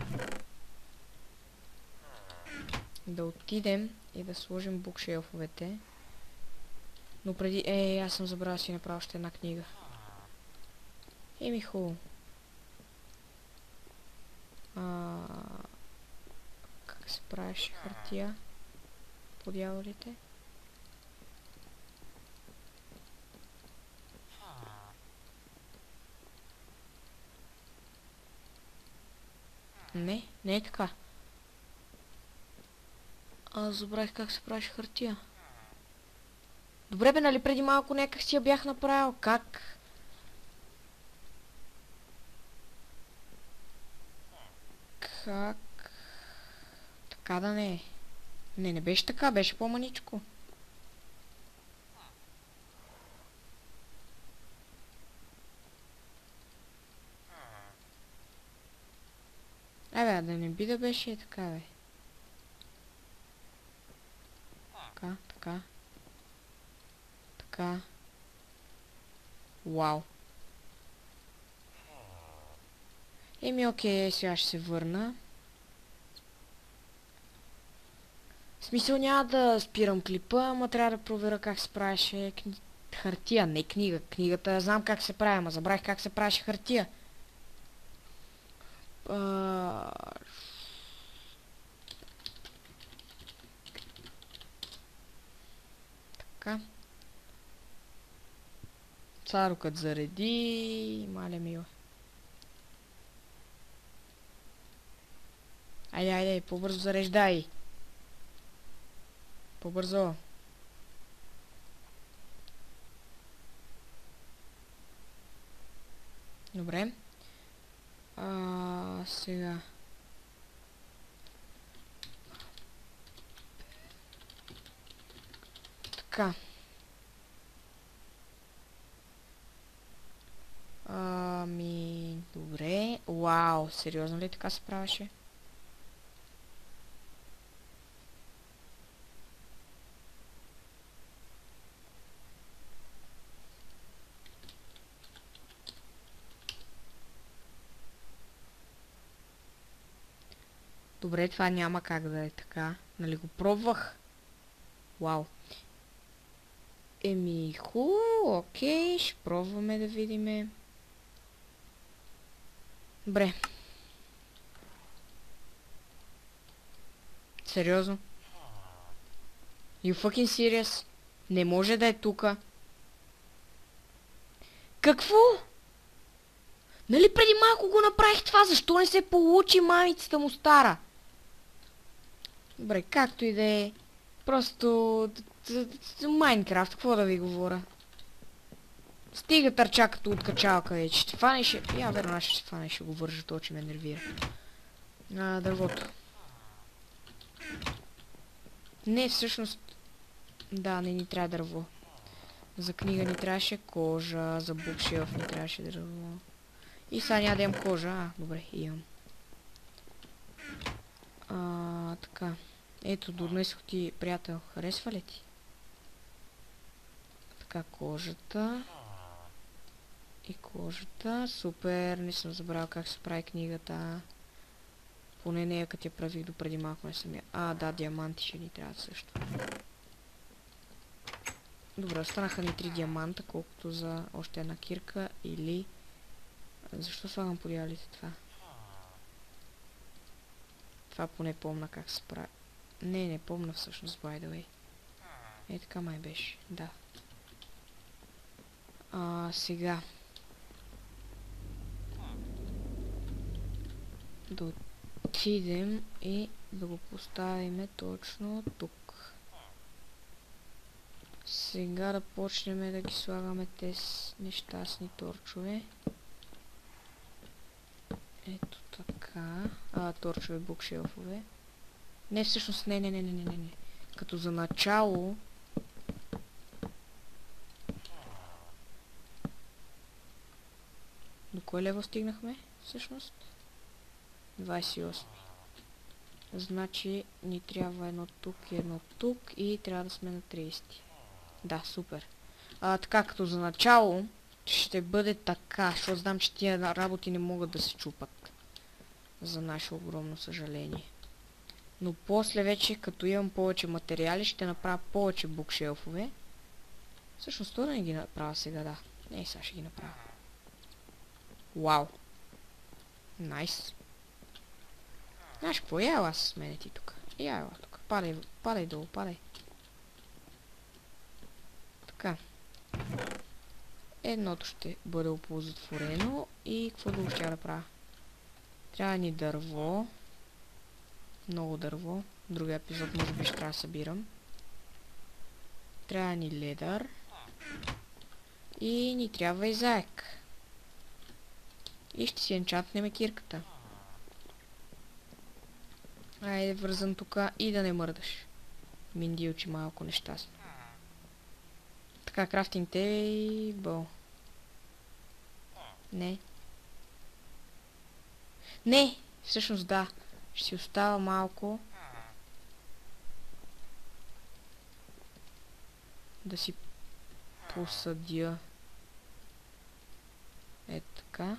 Да отидем и да сложим букшелфовете. Но преди... аз съм забравил да си направя още една книга. Хубаво. Как се правеше хартия? По дяволите? Не е така. Аз забравих как се правеше хартия. Добре бе, нали преди малко някак си я бях направил. Как? Така да не е. Не беше така, беше по-маничко. Да не би да беше така, бе. Така. Така. Вау. Еми, окей, сега ще се върна. В смисъл няма да спирам клипа, ама трябва да проверя как се правеше хартия, не книга. Книгата знам как се прави, ама забравих как се правеше хартия. Така. Царукът зареди. Маля мила. Айде, айде, по-бързо зареждай. По-бързо. Добре. Сега. Така. Добре. Вау, сериозно ли така се правеше? Добре, това няма как да е така. Нали го пробвах? Вау. Еми, окей, ще пробваме да видиме. Добре. Сериозно? You fucking serious? Не може да е тука. Какво? Нали преди малко го направих това? Защо не се получи, мамицата му стара? Добре, както и да е. Просто... Майнкрафт, какво да ви говоря? Стига търчаката от качалка вече. Ще фанеш... Я верно, ще фанеш, ще го вържа, то че ме нервира. Дървото. Не, всъщност... Да, не ни трябва дърво. За книга ни трябваше кожа, за букшелф ни трябваше дърво. И сега няма да имам кожа. Добре, имам. Така. Ето, донесох ти, приятел. Харесва ли ти? Така, кожата. И кожата. Супер, не съм забравил как се прави книгата. Поне нея като я правих допреди малко не съм я. Да, диаманти ще ни трябва също. Добре, останаха ни 3 диаманта, колкото за още една кирка или... Защо слагам по диалите това? Това поне помна как се прави. Не помна всъщност, by the way. Така май беше, да. Сега. Да отидем и да го поставим точно тук. Сега да почнем да ги слагаме тези нещастни торчове. Ето така. Торчове, букшелфове. Не, всъщност, не. Като за начало... До кой лево стигнахме, всъщност? 28. Значи ни трябва едно тук и едно тук и трябва да сме на 30. Да, супер. Така, като за начало ще бъде така, защото знам, че тия работи не могат да се чупат. За наше огромно съжаление. Но после вече, като имам повече материали, ще направя повече букшелфове. Всъщност, това да не ги направя сега, да. Не, сега ще ги направя. Вау. Найс. Знаеш какво? Я ела с мене ти тук. Я ела тук. Падай долу, падай. Така. Едното ще бъде оползотворено и какво друго ще да правя? Трябва ни дърво. Много дърво. Другия епизод може би ще трябва да събирам. Трябва ни ледър. И ни трябва и заек. И ще си енчантнем кирката. Айде, вързам тука и да не мърдаш. Миндилче малко нещастно. Така, крафтинг тейбъл. Не, всъщност да. Ще си остава малко. да си посадя. Ето така.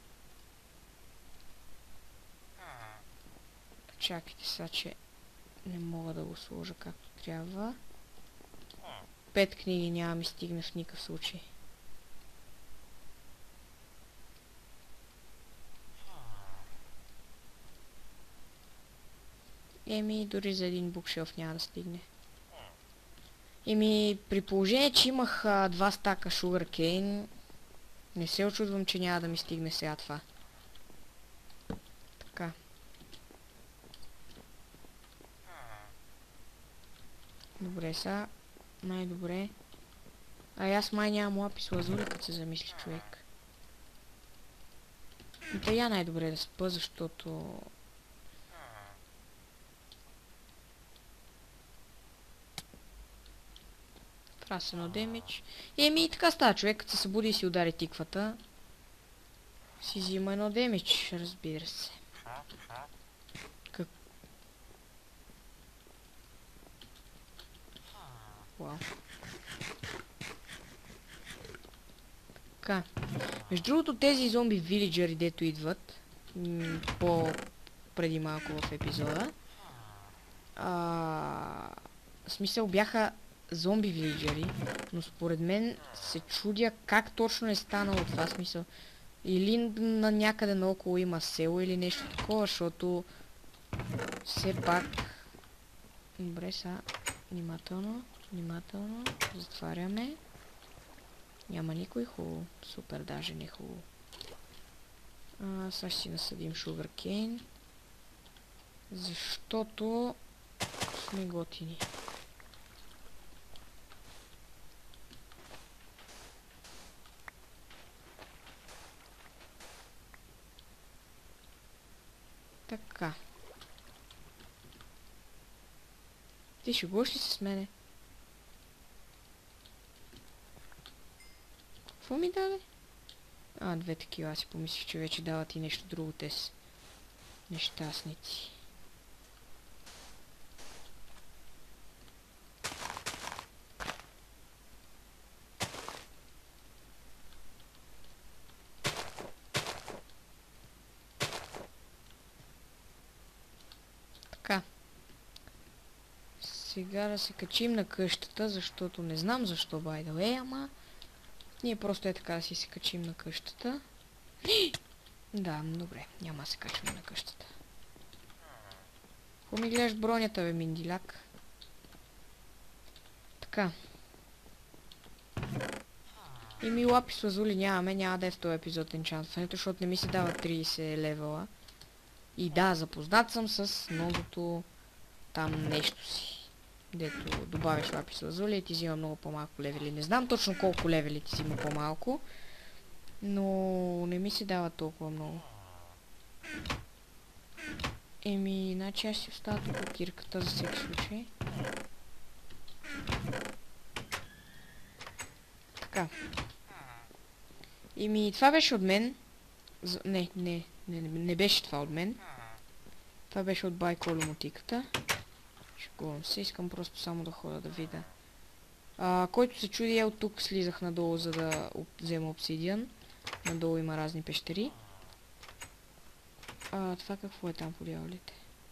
Чакайте сега, че не мога да го сложа както трябва. 5 книги няма ми стигне в никакъв случай. Еми, дори за един букшелф няма да стигне. Еми, при положение, че имах 2 стака Sugarcane, не се очудвам, че няма да ми стигне сега това. Така. Добре, сега най-добре. Аз май нямам лапис лазури, като се замисли човек. И та я най-добре да спа, защото... Фрасено демидж. Еми и така става човек, като се събуди и си удари тиквата. Си взима едно демидж, разбира се. Вау. Така. Между другото, тези зомби вилиджери, дето идват, преди малко в епизода, в смисъл бяха зомби вилиджери, но според мен се чудя как точно е станало това, смисъл. Или на някъде наоколо има село или нещо такова, защото все пак... Добре, сега внимателно, внимателно, затваряме. Няма никой, хубаво. Супер, даже не хубаво. Сега ще си насъдим Sugarcane. Защото сме готини. Така. Ти шегуваш ли се с мене? Какво ми даде? 2 такива. Аз си помислих, че вече дават и нещо друго. Те са нещастници. Така. Сега да се качим на къщата, защото не знам защо, by the way, ама... Ние просто е така да си се качим на къщата. Да, добре, няма да се качваме на къщата. Какво ми гледаш бронята, бе, миндиляк? Така. И ми лапис лазули нямаме, няма да е в този епизод енчантването, защото не ми се дава 30 левела. И да, запознат съм с новото там нещо си. Дето добавяш лапис лазули и ти взима много по-малко левели. Не знам точно колко левели ти взима по-малко, но не ми се дава толкова много. Еми, иначе аз си остава тук кирката за всеки случай. Така. Еми, това беше от мен. Не беше това от мен. Това беше от байколомотиката. Шегувам се, искам просто само да хода да видя. Който се чуди, от тук слизах надолу, за да взема обсидиан. Надолу има разни пещери. Това какво е там по дяволите?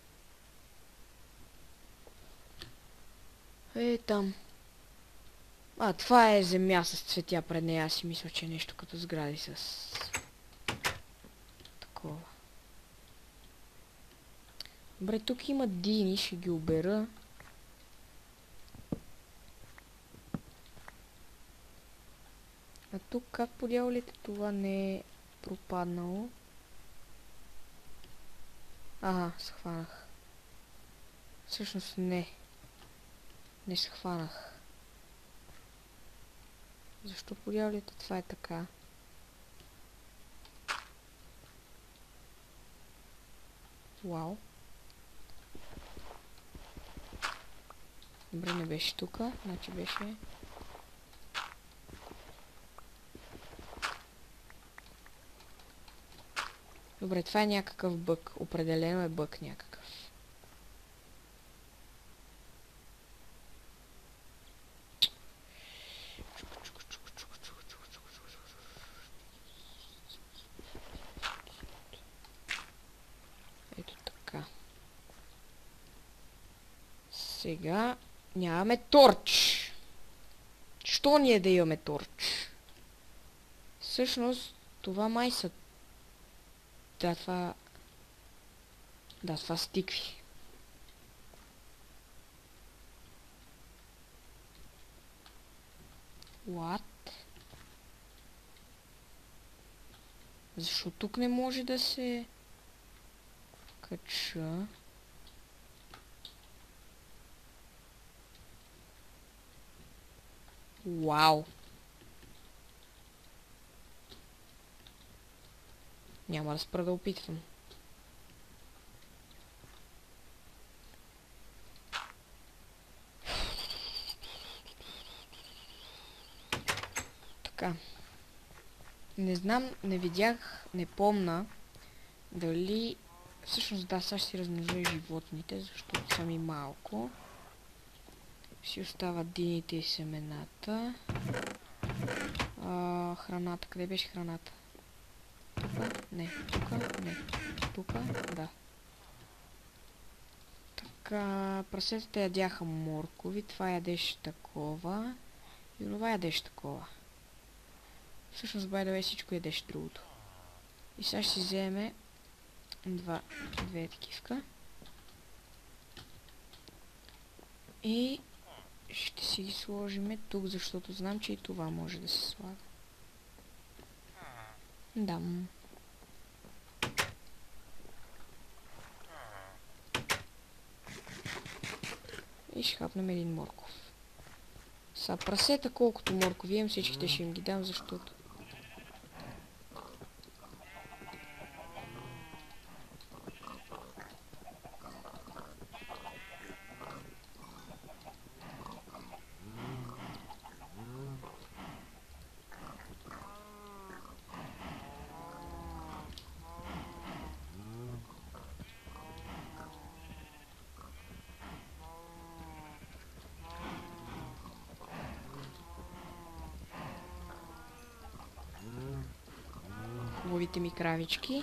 Там. Това е земя с цветя пред нея. Аз си мисля, че е нещо като сгради с... такова. Добре, тук има дини, ще ги обера. А тук как по дяволите това не е пропаднало? Схванах. Всъщност не. Не схванах. Защо по дяволите това е така? Вау. Добре, не беше тука, значи беше... Добре, това е някакъв бък. Определено е бък някакъв. Сега нямаме торч. Що ние да имаме торч? Всъщност, това май са... Да, това... Да, това стикви. What? Защо тук не може да се... кача? Вау! Няма да спра да опитвам. Така. Не знам, не видях, не помна дали... Всъщност да, сега ще си размножа и животните, защото са ми малко. Си остават дините и семената. Храната, къде беше храната? Тука? Не. Тука? Не. Тука? Да. Така, прасетата ядяха моркови, това ядеше такова. И това ядеше такова. Всъщност, by the way, всичко ядеше другото. И сега ще си вземе две такивка. И ще си ги сложиме тук, защото знам, че и това може да се слага. Да. И ще хапнем един морков. Са прасета, колкото моркови имам, всичките ще им ги дам, защото... Хубавите ми кравички.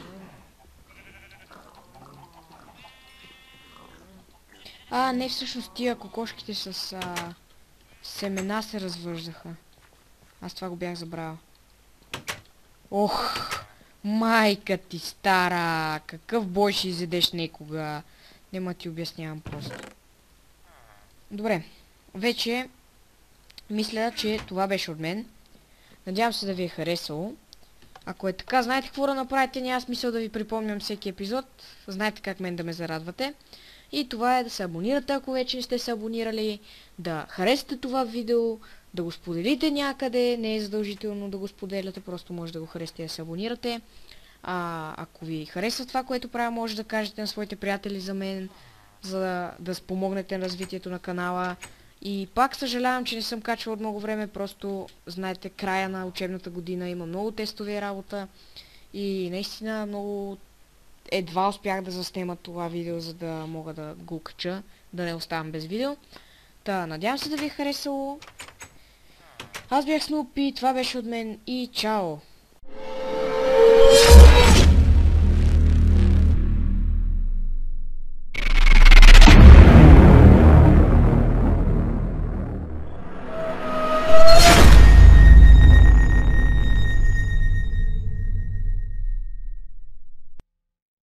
Не, всъщност тия кокошките с семена се развъждаха. Аз това го бях забравил. Ох, майка ти стара! Какъв бой ще изедеш некога? Нема ти обяснявам просто. Добре, вече мисля, че това беше от мен. Надявам се да ви е харесало. Ако е така, знаете какво да направите, няма смисъл да ви припомням всеки епизод. Знаете как мен да ме зарадвате. И това е да се абонирате, ако вече не сте се абонирали, да харесате това видео, да го споделите някъде, не е задължително да го споделяте, просто може да го харесате и да се абонирате. Ако ви харесва това, което правя, може да кажете на своите приятели за мен, за да спомогнете на развитието на канала. И пак съжалявам, че не съм качвал от много време, просто знаете, края на учебната година има много тестове работа и наистина много едва успях да заснема това видео, за да мога да го кача, да не оставам без видео. Надявам се да ви е харесало. Аз бях Снупи, това беше от мен и чао!